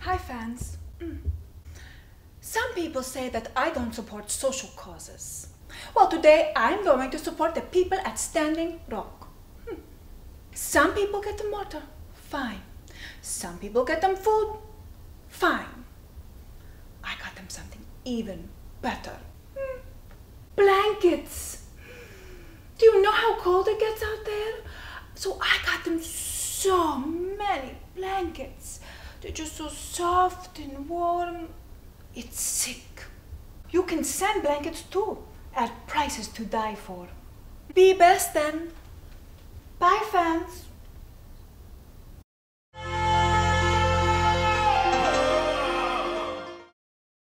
Hi fans. Some people say that I don't support social causes. Well, today I'm going to support the people at Standing Rock. Some people get them water, fine. Some people get them food, fine. I got them something even better. Blankets. Do you know how cold it gets out there? So I got them so many blankets. They're just so soft and warm. It's sick. You can send blankets too, at prices to die for. Be best then. Bye fans.